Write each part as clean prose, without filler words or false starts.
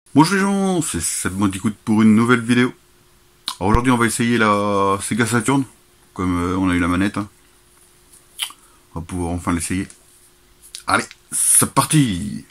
Bonjour les gens, c'est Seb Monticoute pour une nouvelle vidéo. Alors aujourd'hui on va essayer la Sega Saturn, comme on a eu la manette. On va pouvoir enfin l'essayer. Allez, c'est parti.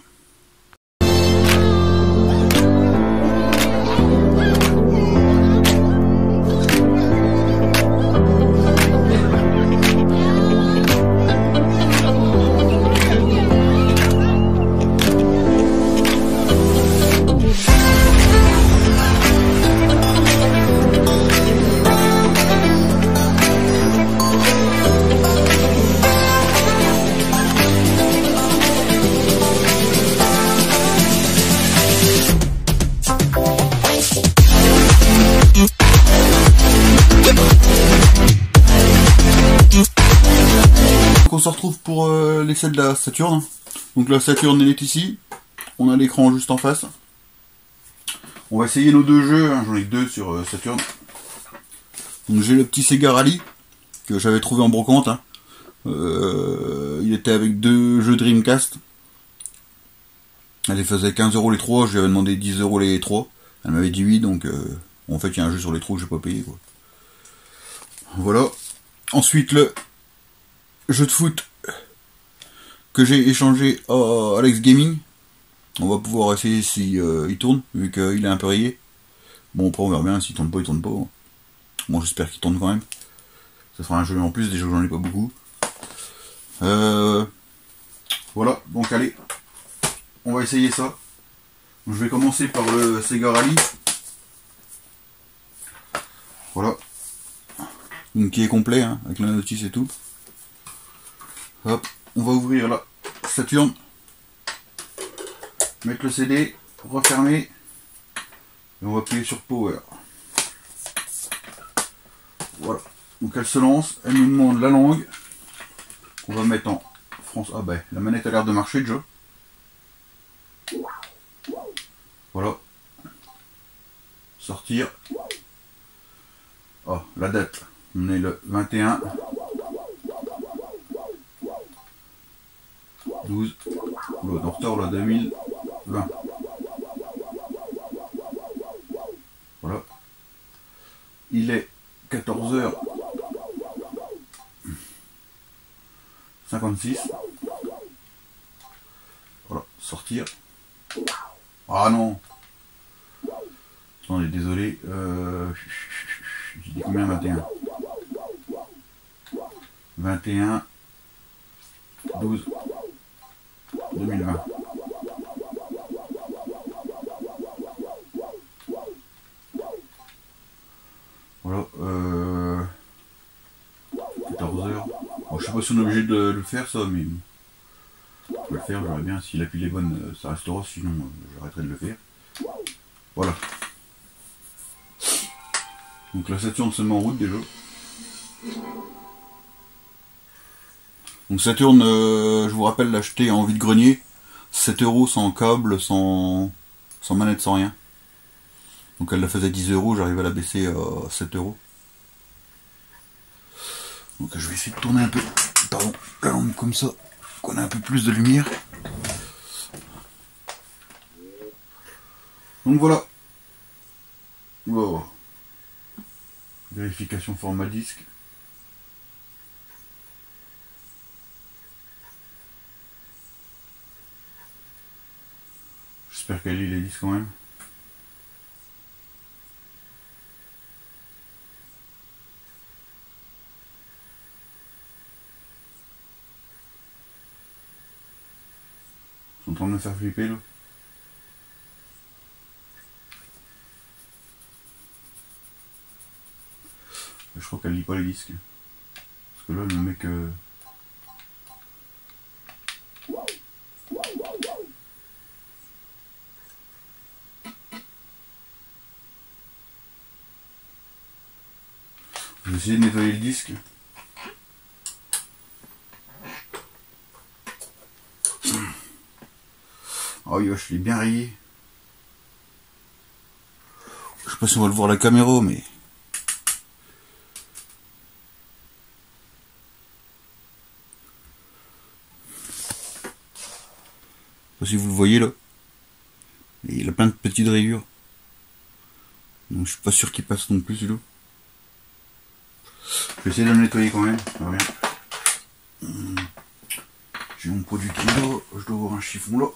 Donc on se retrouve pour l'essai de la Saturn. Donc la Saturn elle est ici. On a l'écran juste en face. On va essayer nos deux jeux, hein. J'en ai deux sur Saturn. Donc j'ai le petit Sega Rally que j'avais trouvé en brocante. Hein. Il était avec deux jeux Dreamcast. Elle les faisait 15€ les trois, je lui avais demandé 10€ les trois. Elle m'avait dit oui, donc en fait il y a un jeu sur les trois que j'ai pas payé quoi. Voilà. Ensuite le jeu de foot que j'ai échangé à Alex Gaming. On va pouvoir essayer si il tourne, vu qu'il est un peu rayé. Bon après on verra bien, s'il tourne pas, il tourne pas. Bon j'espère qu'il tourne quand même. Ça fera un jeu en plus, déjà j'en ai pas beaucoup. Voilà, donc allez, on va essayer ça. Donc, je vais commencer par le Sega Rally. Voilà. Donc qui est complet, hein, avec la notice et tout. Hop, on va ouvrir la Saturn. Mettre le CD, refermer. Et on va appuyer sur Power. Voilà. Donc elle se lance, elle nous demande la langue. On va mettre en France. Ah ben, la manette a l'air de marcher déjà. Voilà. Sortir. Ah, la date. On est le 21 12 en retard là 2020. Voilà. Il est 14h56. Voilà, sortir. Ah non. Attendez, désolé. J'ai dit combien 21 21 12 2020. Voilà. 14h. Bon, je sais pas si on est obligé de le faire ça, mais je vais le faire, j'aurais bien. S'il appuie les bonnes, ça restera, sinon j'arrêterai de le faire. Voilà. Donc la Saturn se met en route déjà. Donc Saturn, je vous rappelle, l'acheter en vide-grenier. 7€ sans câble, sans manette, sans rien. Donc elle la faisait 10€, j'arrive à la baisser à 7€. Donc je vais essayer de tourner un peu, pardon, la lampe comme ça, qu'on ait un peu plus de lumière. Donc voilà. Wow. Vérification format disque. J'espère qu'elle lit les disques quand même. Ils sont en train de me faire flipper là. Je crois qu'elle lit pas les disques. Parce que là, le mec... Je vais essayer de nettoyer le disque. Oh yo, je l'ai bien rayé. Je sais pas si on va le voir à la caméra, mais... sais pas si vous le voyez là. Et il a plein de petites rayures. Donc je suis pas sûr qu'il passe non plus celui-là. Je vais essayer de le nettoyer quand même. Ça va bien. J'ai mon produit qui est là. Je dois avoir un chiffon là.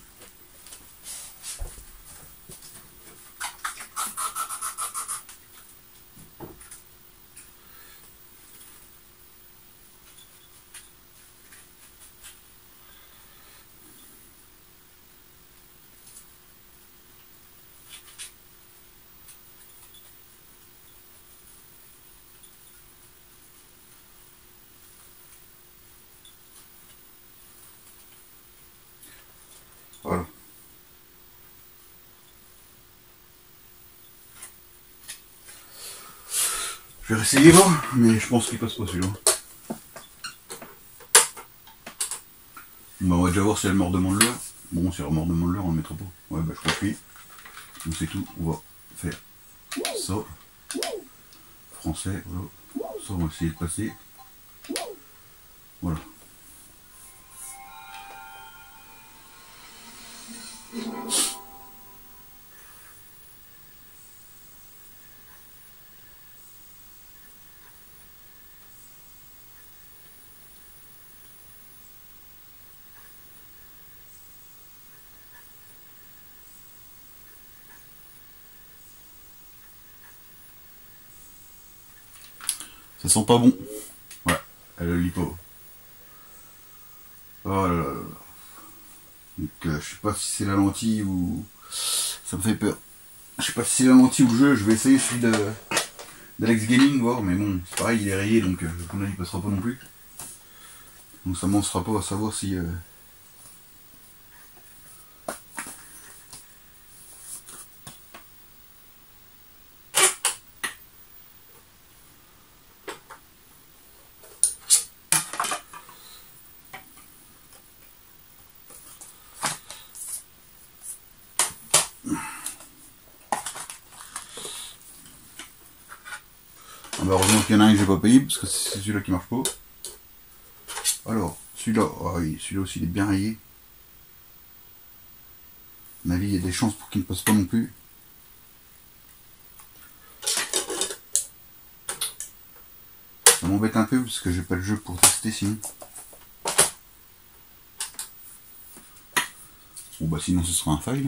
Voilà. Je vais essayer là, mais je pense qu'il passe pas celui-là. Bah, on va déjà voir si elle mord de l'heure. Bon, si elle mord de l'heure, on le mettra pas. Ouais, bah je crois que oui. Donc c'est tout. On va faire ça. Français, voilà. Ça, on va essayer de passer. Voilà. Ça sent pas bon. Ouais, elle le lit pas. Oh là là là. Donc je sais pas si c'est la lentille ou... Ça me fait peur. Je sais pas si c'est la lentille ou le jeu. Je vais essayer celui d'Alex Gaming, voir. Mais bon, c'est pareil, il est rayé, donc à mon avis, il passera pas non plus. Donc ça m'en sera pas à savoir si... Ah bah heureusement qu'il y en a un que j'ai pas payé, parce que c'est celui-là qui marche pas. Alors, celui-là, oh oui, celui-là aussi il est bien rayé. À mon avis, il y a des chances pour qu'il ne passe pas non plus. Ça m'embête un peu parce que j'ai pas le jeu pour tester sinon. Bon bah sinon ce sera un fail.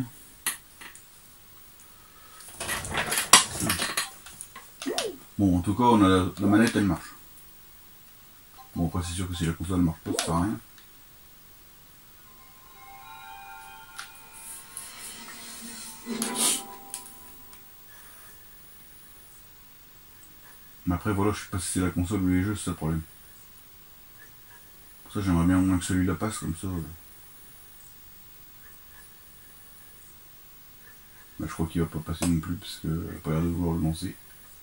Bon en tout cas on a la manette, elle marche. Bon après c'est sûr que si la console marche pas, ça sert à rien. Mais après voilà, je sais pas si c'est la console ou les jeux, c'est ça le problème. Pour ça j'aimerais bien au moins que celui-là passe comme ça. Bah, je crois qu'il va pas passer non plus parce que n'a pas l'air de vouloir le lancer.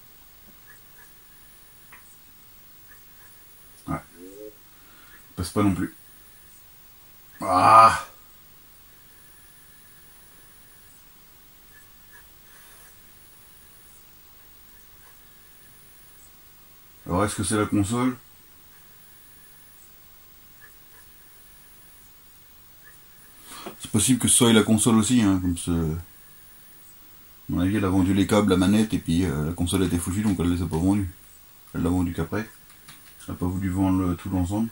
Ouais. Il passe pas non plus. Ah! Alors est-ce que c'est la console? C'est possible que ce soit la console aussi, hein, comme ça. À mon avis, elle a vendu les câbles, la manette, et puis la console a été foutue, donc elle les a pas vendus. Elle l'a vendu qu'après. Elle n'a pas voulu vendre tout l'ensemble.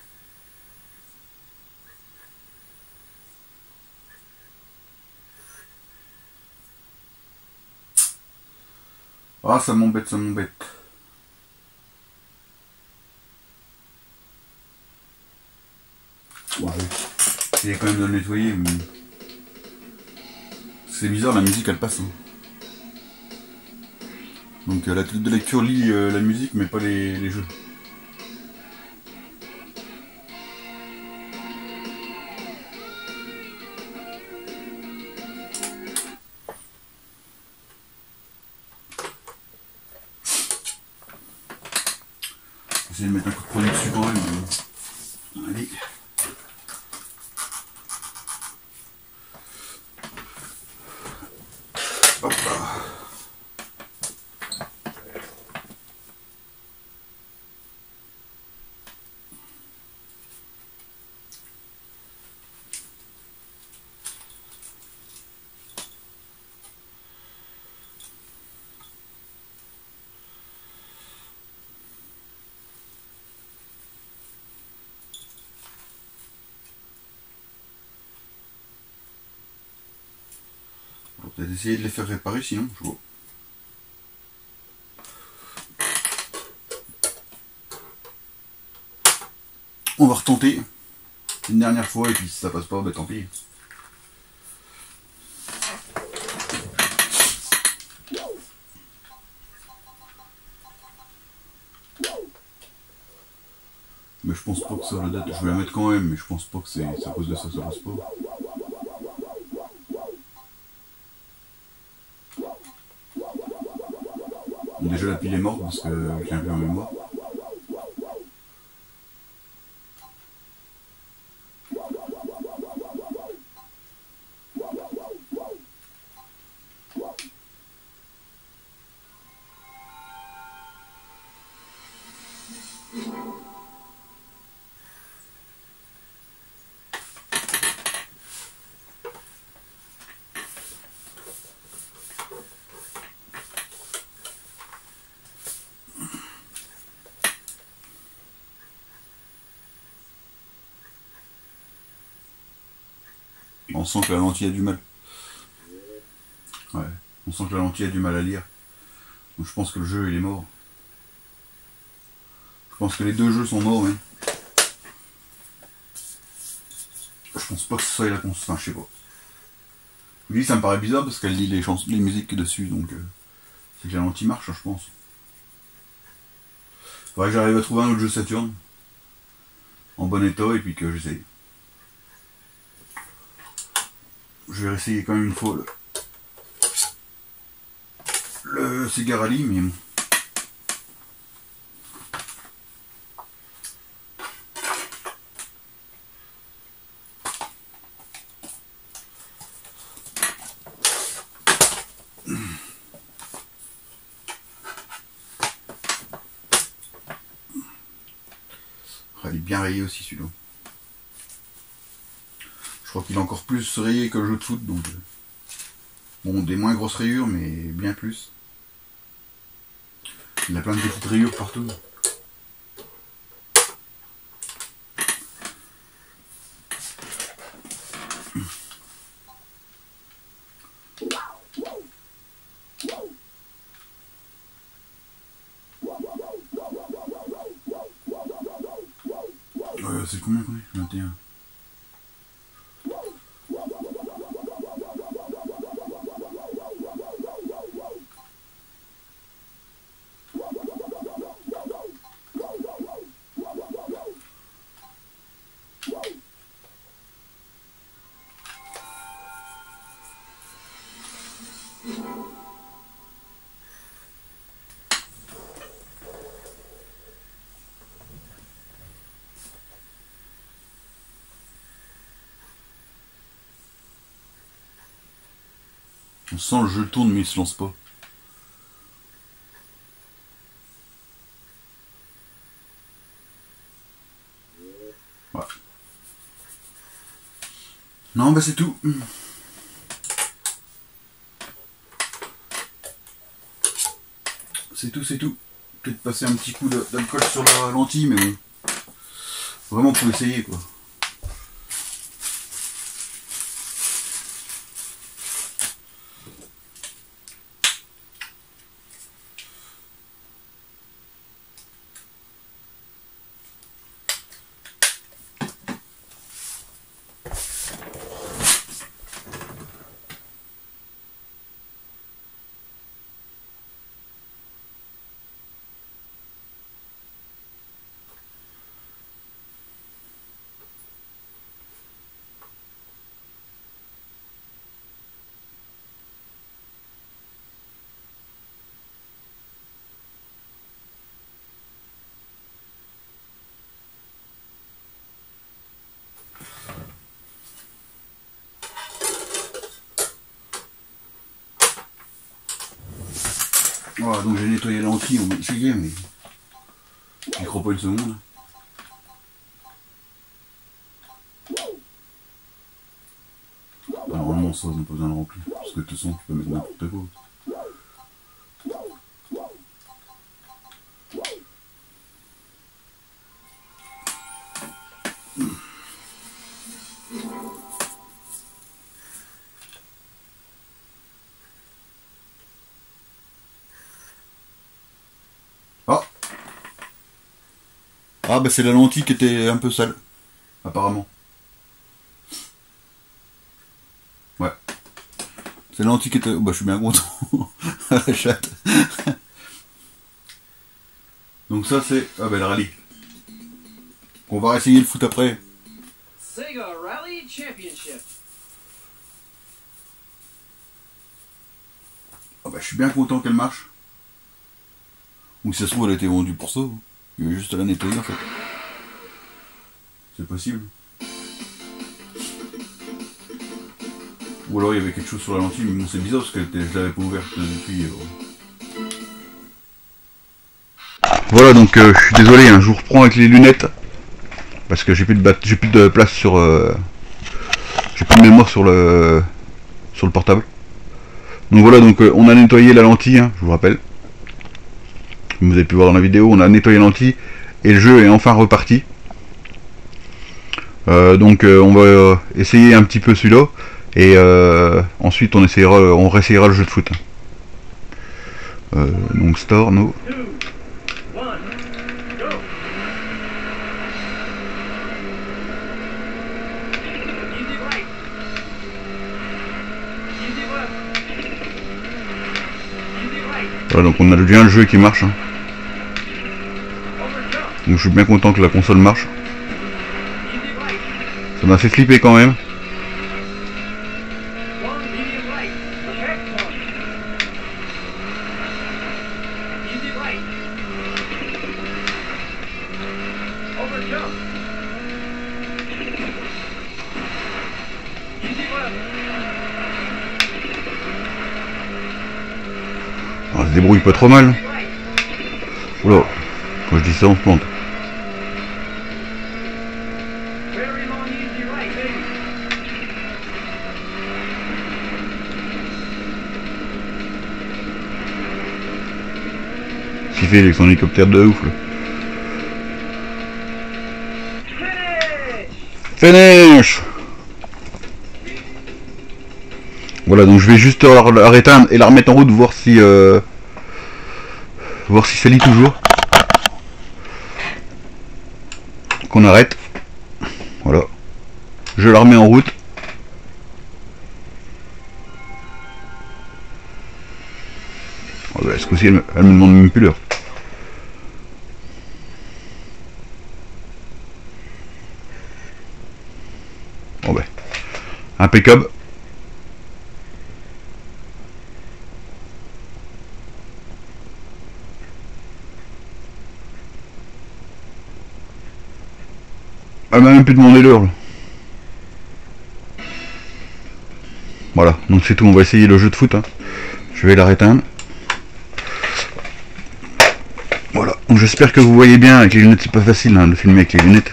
Ah, ça m'embête, ça m'embête. Ouais. J'essaie quand même de le nettoyer, mais... C'est bizarre, la musique elle passe. Hein. Donc la clé de lecture lit la musique, mais pas les jeux. J'essaie de mettre un coup de produit dessus quand même. Mais... Allez. Hop là. va peut-être essayer de les faire réparer sinon, je vois. On va retenter une dernière fois et puis si ça passe pas, bah tant pis. Mais je pense pas que ça la date. Je vais la mettre quand même, mais je pense pas que c'est à cause de ça, ça passe pas. Déjà la pile est morte parce que j'ai un peu en mémoire. On sent que la lentille a du mal. Ouais, on sent que la lentille a du mal à lire. Donc je pense que le jeu il est mort. Je pense que les deux jeux sont morts même. Je pense pas que ce soit la console. Enfin, je sais pas. Je vous dis, ça me paraît bizarre parce qu'elle lit les chansons, les musiques dessus, donc c'est que la lentille marche, je pense. Faudrait que j'arrive à trouver un autre jeu Saturn en bon état et puis que j'essaye. Je vais réessayer quand même une fois le Sega Rally, mais bon. Il est bien rayé aussi celui-là. Je crois qu'il est encore plus rayé que le jeu de foot, donc bon, des moins grosses rayures, mais bien plus. Il a plein de petites rayures partout. C'est combien qu'on est 21. On sent le jeu tourne mais il se lance pas. Ouais. Non bah c'est tout. C'est tout, c'est tout. Peut-être passer un petit coup d'alcool sur la lentille, mais bon. Vraiment pour essayer quoi. Voilà, donc j'ai nettoyé la lentille, on va essayer, mais j'y crois pas une seconde. Normalement ça, on n'a pas besoin de remplir, parce que de toute façon tu peux mettre n'importe quoi. Ah bah c'est la lentille qui était un peu sale, apparemment. Ouais. C'est la lentille qui était... Bah je suis bien content. La chatte. Donc ça c'est... Ah bah le rallye. On va essayer le foot après. Sega Rally Championship. Ah bah je suis bien content qu'elle marche. Ou si ça se trouve elle a été vendue pour ça. Il y a juste à la nettoyer en fait. C'est possible. Ou alors il y avait quelque chose sur la lentille, mais bon c'est bizarre parce que je l'avais pas ouverte depuis. Voilà donc je suis désolé, hein, je vous reprends avec les lunettes. Parce que j'ai plus de place sur... j'ai plus de mémoire sur le portable. Donc voilà, donc on a nettoyé la lentille, hein, je vous rappelle. Vous avez pu voir dans la vidéo, on a nettoyé la lentille et le jeu est enfin reparti. Donc on va essayer un petit peu celui-là et ensuite on réessayera le jeu de foot. Donc store, no. Voilà, donc on a bien le jeu qui marche. Hein. Donc je suis bien content que la console marche. Ça m'a fait flipper quand même. Alors, ça se débrouille pas trop mal. Oula, quand je dis ça on se plante. Ce qu'il fait avec son hélicoptère de ouf là. Finish. Voilà, donc je vais juste arrêter et la remettre en route, voir si ça lit toujours. Qu'on arrête. Voilà. Je la remets en route. Oh bah, ce coup-ci, elle me demande même plus l'heure. Bon bah. Impeccable. Elle m'a même plus demandé l'heure. Voilà, donc c'est tout, on va essayer le jeu de foot. Hein. Je vais la réteindre. Voilà, donc j'espère que vous voyez bien avec les lunettes, c'est pas facile hein, de filmer avec les lunettes.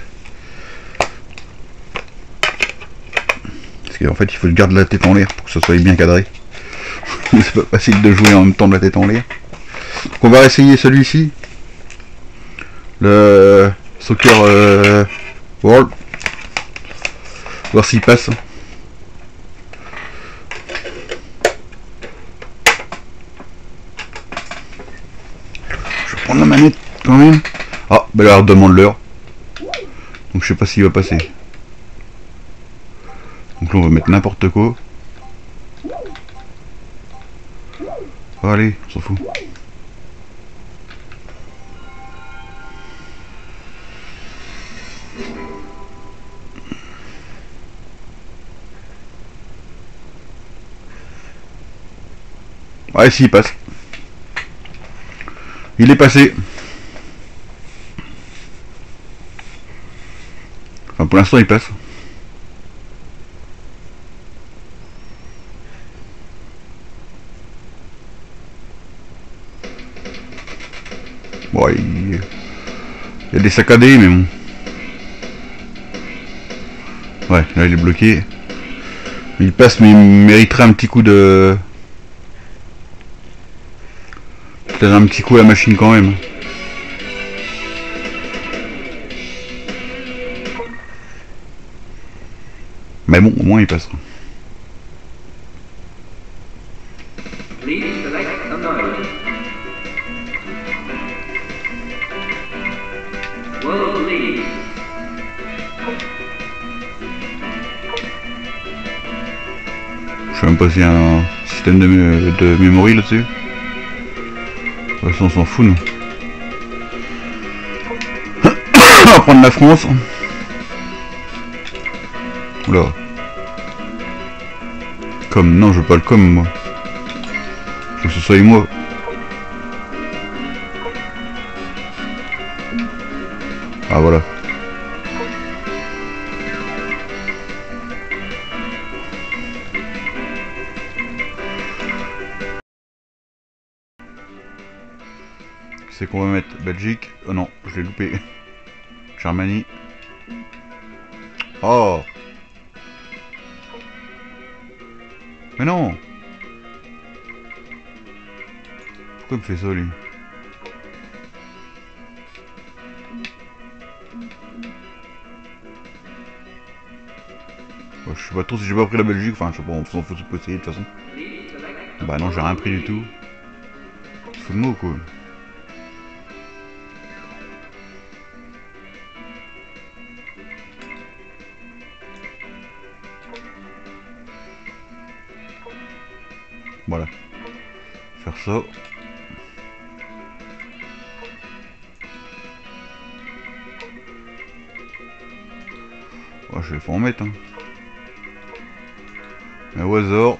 Parce qu'en fait il faut garder la tête en l'air pour que ça soit bien cadré. C'est pas facile de jouer en même temps de la tête en l'air. Donc on va essayer celui-ci. Le Soccer World. Voir s'il passe. Je vais prendre la manette quand même. Ah, bah là, demande l'heure. Donc je sais pas s'il va passer. Donc là on va mettre n'importe quoi. Oh, allez, on s'en fout. Ouais, si, il passe. Il est passé. Enfin, pour l'instant, il passe. Bon, il y a des saccadés, mais bon. Ouais, là, il est bloqué. Il passe, mais il mériterait un petit coup de... Peut-être un petit coup à la machine quand même. Mais bon, au moins il passe. will lead. Je sais même pas s'il y a un système de memory là-dessus. De toute façon on s'en fout nous. On va prendre la France. Oula. Comme, non je veux pas le com moi. Je veux que ce soit moi. Ah voilà. C'est qu'on va mettre Belgique. Oh non, je l'ai loupé. Germanie. Oh. Mais non. Pourquoi il me fait ça lui? Je sais pas trop si j'ai pas pris la Belgique, enfin je sais pas, on s'en fout de essayer de toute façon. Bah non, j'ai rien pris du tout. Tu fous de moi ou quoi? Voilà. Faire ça. Oh, je vais pas en mettre hein. Mais au hasard.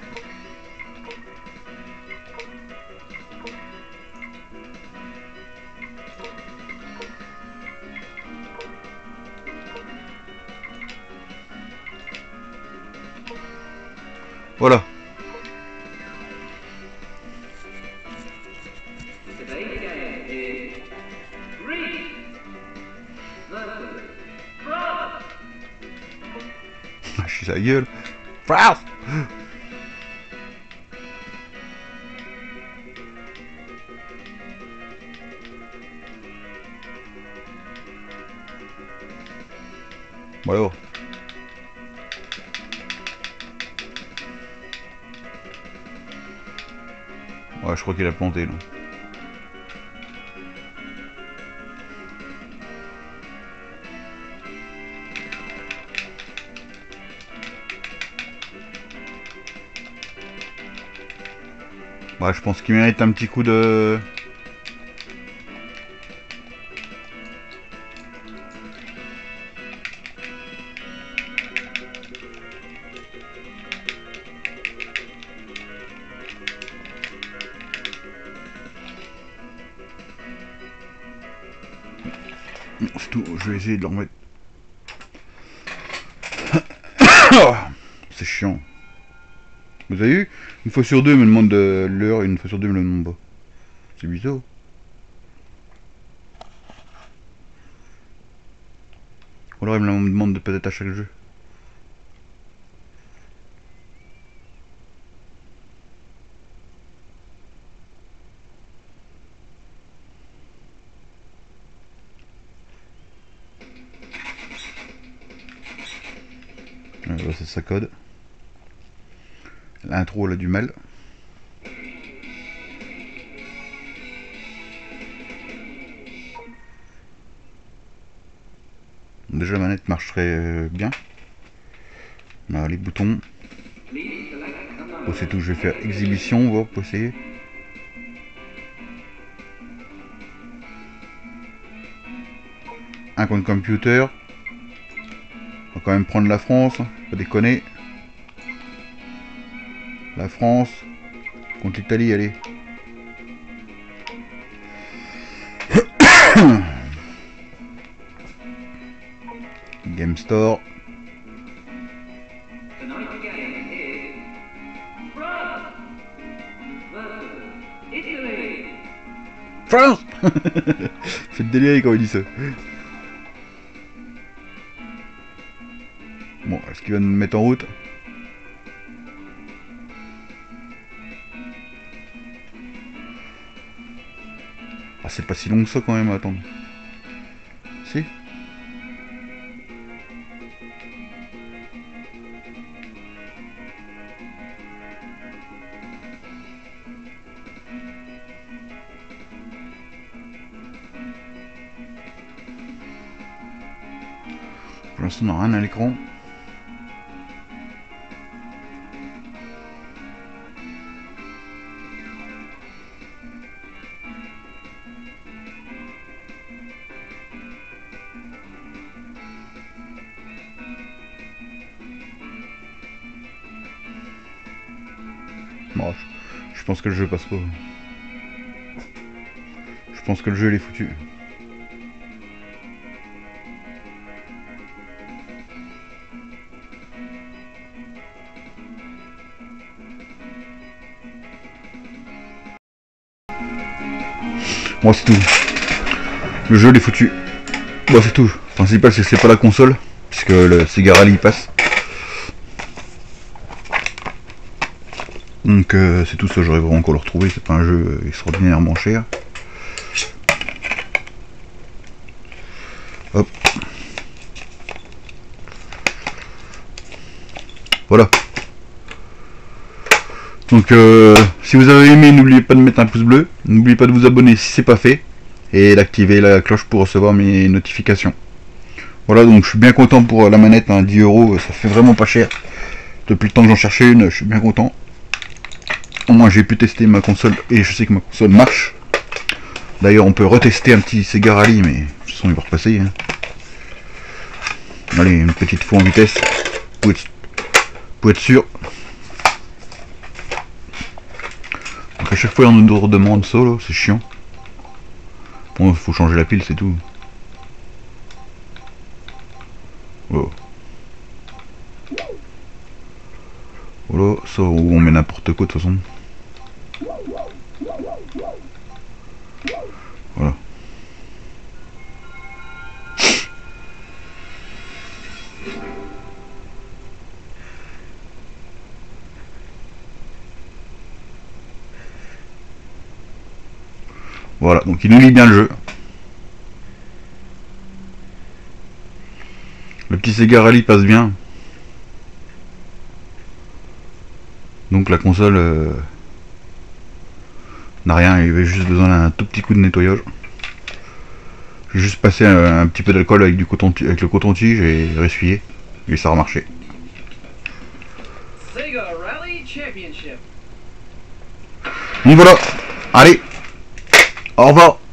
Voilà. Je suis sa gueule. France. Bon alors. Ouais, je crois qu'il a planté là. Ouais, je pense qu'il mérite un petit coup de... C'est tout, je vais essayer de le remettre. C'est chiant. Vous avez vu? Une fois sur deux, il me demande l'heure, et une fois sur deux, il me le demande pas. C'est bizarre. Ou alors il me le demande peut-être à chaque jeu. Là, c'est sa code. L'intro, elle a du mal. Déjà la manette marcherait bien. Là, les boutons. Bon, c'est tout, je vais faire exhibition, on va pour essayer. Un compte computer. On va quand même prendre la France, pas déconner. La France contre l'Italie, allez. Game Store. France. Fait délirer quand il dit ça. Bon, est-ce qu'il va nous mettre en route? Ah, c'est pas si long que ça quand même, attends. Si? l'instant on n'a rien à l'écran. Bon, je pense que le jeu passe pas. Je pense que le jeu il est foutu. Bon, c'est tout. Le jeu il est foutu. Bon, c'est tout. Le principal c'est que c'est pas la console, puisque le Sega Rally il passe. Donc c'est tout ça, j'aurais vraiment encore le retrouver, c'est pas un jeu extraordinairement cher. Hop. Voilà. Donc si vous avez aimé, n'oubliez pas de mettre un pouce bleu, n'oubliez pas de vous abonner si c'est pas fait, et d'activer la cloche pour recevoir mes notifications. Voilà, donc je suis bien content pour la manette, hein, 10 €, ça fait vraiment pas cher. Depuis le temps que j'en cherchais une, je suis bien content. Au moins j'ai pu tester ma console et je sais que ma console marche. D'ailleurs on peut retester un petit Sega Rally, mais de toute façon il va repasser. Hein. Allez, une petite fois en vitesse pour être sûr. Donc à chaque fois on nous redemande ça là, c'est chiant. Bon, faut changer la pile, c'est tout. Oh. Voilà, ça on met n'importe quoi de toute façon. Voilà. Voilà, donc il nous lit bien le jeu. Le petit Sega Rally passe bien. Donc la console n'a rien, il avait juste besoin d'un tout petit coup de nettoyage. J'ai juste passé un petit peu d'alcool avec le coton-tige et ressuyé, et ça a remarché. Sega Rally Championship. Donc voilà, allez, au revoir.